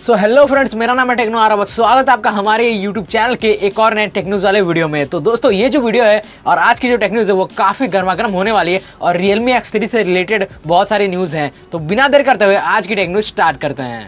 So hello friends, मेरा नाम है टेक्नो आरावत। स्वागत है आपका हमारे यूट्यूब चैनल के एक और नए टेक न्यूज वाले वीडियो में। तो दोस्तों, ये जो वीडियो है और आज की जो टेक न्यूज है वो काफी गर्मागर्म होने वाली है और Realme X3 से रिलेटेड बहुत सारी न्यूज हैं। तो बिना देर करते हुए आज की टेक न्यूज स्टार्ट करते हैं।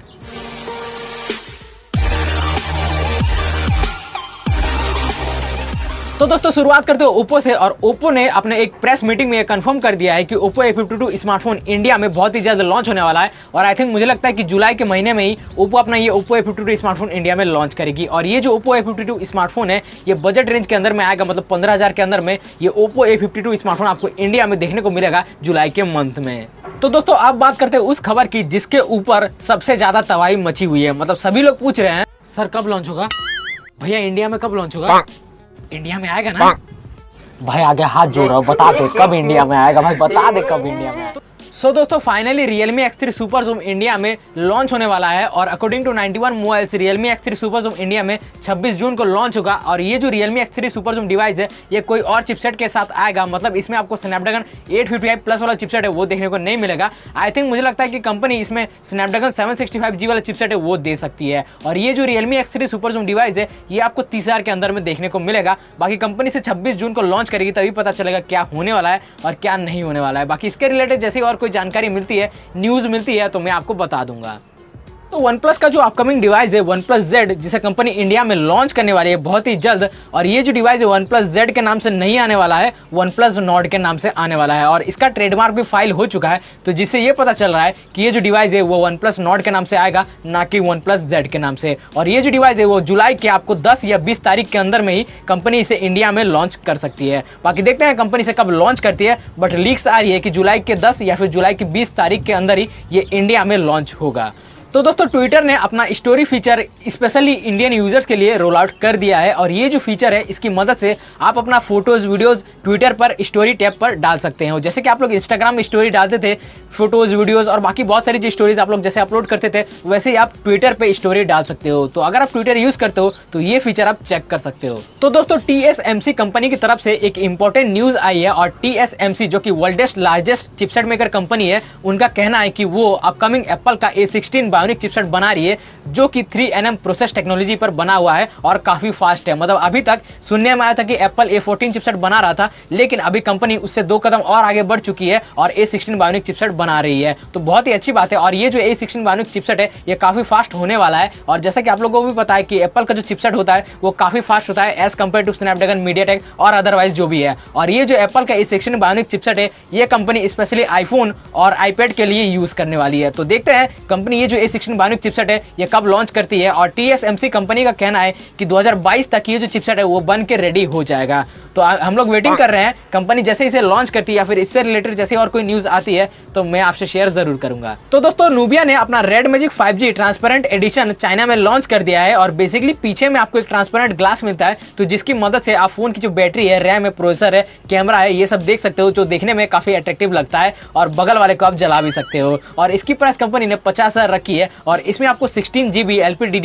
तो दोस्तों, शुरुआत करते हो ओप्पो से। और ओप्पो ने अपने एक प्रेस मीटिंग में कंफर्म कर दिया है कि ओप्पो A52 स्मार्टफोन इंडिया में बहुत ही जल्द लॉन्च होने वाला है। और आई थिंक मुझे लगता है कि जुलाई के महीने में ही ओप्पो अपना ये ओप्पो A52 स्मार्टफोन इंडिया में लॉन्च करेगी। और ये जो ओप्पो A52 स्मार्टफोन है ये बजट रेंज के अंदर में आएगा, मतलब 15,000 के अंदर में ये ओप्पो A52 स्मार्टफोन आपको इंडिया में देखने को मिलेगा जुलाई के मंथ में। तो दोस्तों, अब बात करते हैं उस खबर की जिसके ऊपर सबसे ज्यादा तबाही मची हुई है। मतलब सभी लोग पूछ रहे हैं, सर कब लॉन्च होगा भैया, इंडिया में कब लॉन्च होगा, इंडिया में आएगा ना भाई? आगे हाथ जोड़ रहा हूं, बता दे कब इंडिया में आएगा भाई, बता दे कब इंडिया में आएगा। सो दोस्तों, finally Realme X3 super zoom India में लॉन्च होने वाला है। और according to 91 mobiles Realme X3 super zoom India में 26 जून को लॉन्च होगा। और ये जो Realme X3 super zoom device है ये कोई और चिपसेट के साथ आएगा, मतलब इसमें आपको स्नैपड्रैगन 855 प्लस वाला चिपसेट है वो देखने को नहीं मिलेगा। आई थिंक मुझे लगता है कि कंपनी इसमें स्नैपड्रैगन 765G वाला चिपसेट है वो दे सकती है। और ये जो Realme X3 super zoom device है ये आपको 30,000 के अंदर में देखने को मिलेगा। बाकी कंपनी से 26 जून को लॉन्च करेगी, तभी पता चलेगा क्या होने वाला है और क्या नहीं होने वाला है। बाकी इसके रिलेटेड जैसे और कोई जानकारी मिलती है, न्यूज़ मिलती है, तो मैं आपको बता दूंगा। तो OnePlus का जो अपकमिंग डिवाइस है OnePlus Z, जिसे कंपनी इंडिया में लॉन्च करने वाली है बहुत ही जल्द। और ये जो डिवाइस है OnePlus Z के नाम से नहीं आने वाला है, OnePlus Nord के नाम से आने वाला है। और इसका ट्रेडमार्क भी फाइल हो चुका है, तो जिससे ये पता चल रहा है कि ये जो डिवाइस है वो OnePlus Nord के नाम से आएगा, ना कि OnePlus Z के नाम से। और ये जो डिवाइस है वो जुलाई के आपको 10 या 20 तारीख के अंदर में ही कंपनी इसे इंडिया में लॉन्च कर सकती है। बाकी देखते हैं कंपनी से कब लॉन्च करती है, बट लीक्स आ रही है कि जुलाई के 10 या फिर जुलाई की 20 तारीख के अंदर ही ये इंडिया में लॉन्च होगा। तो दोस्तों, ट्विटर ने अपना story feature specially Indian users के लिए रोल आउट कर दिया है। और ये जो फीचर है इसकी मदद से आप अपना फोटोज वीडियोस ट्विटर पर स्टोरी टैब पर डाल सकते हैं। जैसे कि आप लोग इंस्टाग्राम में स्टोरी डालते थे, फोटोज वीडियोस और बाकी बहुत सारी जो स्टोरीज आप लोग जैसे अपलोड करते थे, वैसे ही आप ट्विटर पे स्टोरी डाल सकते हो। तो अगर आप ट्विटर यूज करते हो तो ये फीचर आप चेक कर सकते हो। तो दोस्तों, TSMC कंपनी की तरफ से एक इंपॉर्टेंट न्यूज आई है। और TSMC जो कि world largest chipset maker company है, उनका कहना है कि वो अपकमिंग एप्पल का A16 बायोनिक चिपसेट बना रही है, जो कि 3nm प्रोसेस टेक्नोलॉजी पर बना हुआ है और काफी फास्ट है। मतलब अभी तक सुनने में आया था कि एप्पल A14 चिपसेट बना रहा था, लेकिन अभी कंपनी उससे 2 कदम और आगे बढ़ चुकी है और A16 बायोनिक चिपसेट बना रही है। तो बहुत ही अच्छी बात है। और ये जो A16 बायोनिक चिपसेट है ये काफी फास्ट होने वाला है। और जैसा कि आप लोगों को भी पता है कि एप्पल का जो चिपसेट होता है वो काफी फास्ट होता है as compare to Snapdragon, MediaTek और अदरवाइज जो भी है। और ये जो एप्पल का A16 बायोनिक चिपसेट है ये कंपनी स्पेशली आईफोन और आईपैड के लिए यूज करने वाली है। तो देखते हैं कंपनी ये जो A16 बायोनिक चिपसेट है ये कब लॉन्च करती है। और TSMC कंपनी का कहना है कि 2022 तक ये जो चिपसेट है वो बन के रेडी हो जाएगा। तो हम लोग वेटिंग कर रहे हैं, कंपनी जैसे इसे लॉन्च करती है या फिर इससे रिलेटेड जैसे और कोई न्यूज आती है तो मैं आपसे शेयर जरूर करूंगा। तो दोस्तों, नूबिया ने अपना red magic 5G transparent edition China में लॉन्च कर दिया है। और बेसिकली पीछे में आपको एक ट्रांसपेरेंट ग्लास मिलता है, तो जिसकी मदद से आप फोन की जो बैटरी है, रैम है, प्रोसेसर है, कैमरा है, ये सब देख सकते हो, जो देखने में काफी अट्रैक्टिव लगता है। और बगल वाले को आप जला भी सकते हो। और इसकी प्राइस कंपनी ने 50,000 रखी है। और इसमें आपको 16GB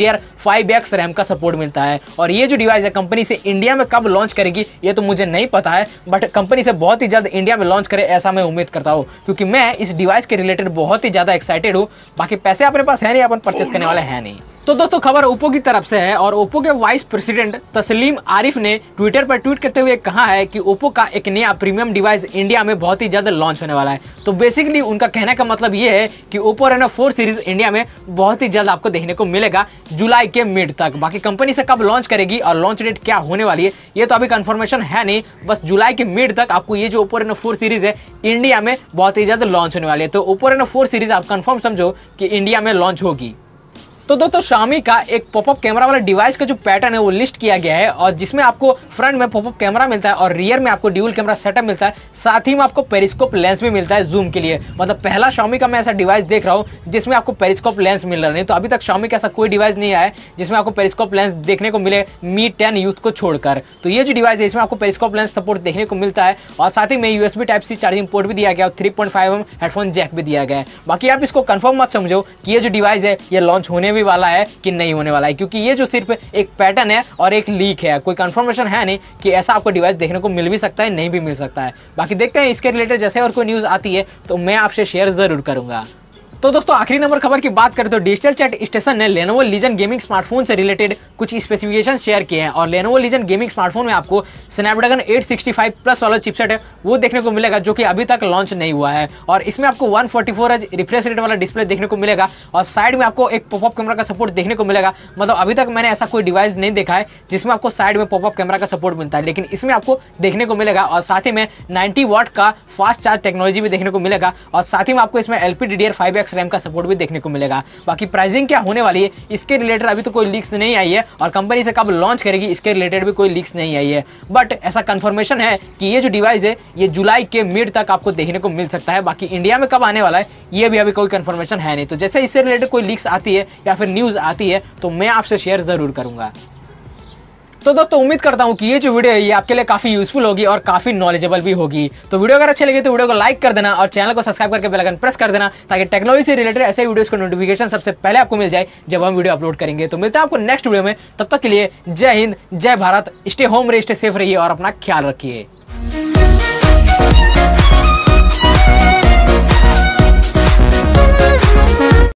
LPDDR5X रैम का सपोर्ट मिलता है। और ये जो डिवाइस है कंपनी से इंडिया में कब लॉन्च करेगी ये तो मुझे नहीं पता है, बट कंपनी से बहुत ही जल्द इंडिया में लॉन्च करे ऐसा मैं उम्मीद करता हूँ, क्योंकि मैं इस डिवाइस के रिलेटेड बहुत ही ज्यादा एक्साइटेड हूँ। बाकी पैसे अपने पास है नहीं, अपन परचेस करने वाले हैं नहीं। तो दोस्तों, खबर ओप्पो की तरफ से है। और ओप्पो के वाइस प्रेसिडेंट तस्लीम आरिफ ने ट्विटर पर ट्वीट करते हुए कहा है कि ओप्पो का एक नया प्रीमियम डिवाइस इंडिया में बहुत ही जल्द लॉन्च होने वाला है। तो बेसिकली उनका कहने का मतलब ये है कि ओप्पो रेनो 4 सीरीज इंडिया में बहुत ही जल्द आपको देखने को मिलेगा जुलाई के मिड तक। बाकी कंपनी से कब लॉन्च करेगी और लॉन्च डेट क्या होने वाली है ये तो अभी कंफर्मेशन है नहीं, बस जुलाई के मिड तक आपको ये जो ओप्पो रेनो 4 सीरीज है इंडिया में बहुत ही जल्द लॉन्च होने वाली है। तो ओप्पो रेनो 4 सीरीज आप कंफर्म समझो कि इंडिया में लॉन्च होगी। तो दोस्तों, Xiaomi का एक पॉपअप कैमरा वाला डिवाइस का जो पैटर्न है वो लिस्ट किया गया है। और जिसमें आपको फ्रंट में पॉपअप कैमरा मिलता है और रियर में आपको ड्यूल कैमरा सेटअप मिलता है, साथ ही में आपको पेरिस्कोप लेंस भी मिलता है जूम के लिए। मतलब पहला Xiaomi का मैं ऐसा डिवाइस देख रहा हूँ जिसमें आपको पेरिस्कोप लेंस मिल रहा है। नहीं तो अभी तक Xiaomi का ऐसा कोई डिवाइस नहीं आया है जिसमें आपको पेरिस्कोप लेंस देखने को मिले, Mi 10 यूथ को छोड़कर। तो ये जो डिवाइस है इसमें आपको पेरिस्कोप लेंस सपोर्ट देखने को मिलता है। और साथ ही में USB Type-C चार्जिंग पोर्ट भी दिया गया और 3.5mm हेडफोन जैक भी दिया गया है। बाकी आप इसको कंफर्म मत समझो कि ये जो डिवाइस है ये लॉन्च होने भी वाला है कि नहीं होने वाला है, क्योंकि ये जो सिर्फ एक पैटर्न है और एक लीक है, कोई कंफर्मेशन है नहीं कि ऐसा आपको डिवाइस देखने को मिल भी सकता है, नहीं भी मिल सकता है। बाकी देखते हैं इसके रिलेटेड जैसे और कोई न्यूज आती है तो मैं आपसे शेयर जरूर करूंगा। तो दोस्तों आखिरी नंबर खबर की बात करें तो डिजिटल चैट स्टेशन ने Lenovo Legion गेमिंग स्मार्टफोन से रिलेटेड कुछ स्पेसिफिकेशन शेयर किए हैं और Lenovo Legion गेमिंग स्मार्टफोन में आपको Snapdragon 865 प्लस वाला चिपसेट है वो देखने को मिलेगा जो कि अभी तक लॉन्च नहीं हुआ है और इसमें आपको 144 हर्ट्ज रिफ्रेश रेट वाला डिस्प्ले देखने को मिलेगा और साइड में आपको एक पॉपअप कैमरा का सपोर्ट देखने को मिलेगा। मतलब अभी तक मैंने ऐसा कोई डिवाइस नहीं देखा है जिसमें आपको साइड में पॉपअप कैमरा का सपोर्ट मिलता है, लेकिन इसमें आपको देखने को मिलेगा और साथ ही में 90 वाट का फास्ट चार्ज टेक्नोलॉजी भी देखने को मिलेगा और साथ ही में आपको इसमें LPDDR5X रैम का सपोर्ट भी देखने को मिलेगा। बाकी प्राइसिंग क्या होने वाली है इसके रिलेटेड अभी तो कोई लीक्स नहीं आई है और कंपनी से कब लॉन्च करेगी इसके रिलेटेड भी कोई लीक्स नहीं आई है, बट ऐसा कंफर्मेशन है कि ये जो डिवाइस है ये जुलाई के मिड तक आपको देखने को मिल सकता है। बाकी इंडिया में कब आने वाला है ये भी अभी कोई कंफर्मेशन है नहीं, तो जैसे इससे रिलेटेड कोई लीक्स आती है या फिर न्यूज आती है तो मैं आपसे शेयर जरूर करूंगा। तो दोस्तों उम्मीद करता हूं कि ये जो वीडियो है ये आपके लिए काफी यूजफुल होगी और काफी नॉलेजेबल भी होगी। तो वीडियो अगर अच्छी लगी तो वीडियो को लाइक कर देना और चैनल को सब्सक्राइब करके बेल आइकन प्रेस कर देना ताकि टेक्नोलॉजी से रिलेटेड ऐसे वीडियोस का नोटिफिकेशन सबसे पहले आपको मिल जाए जब हम वीडियो अपलोड करेंगे। तो मिलते हैं आपको नेक्स्ट वीडियो में, तब तक के लिए जय हिंद, जय भारत, स्टे होम रहिए, स्टे सेफ रहिए और अपना ख्याल रखिए।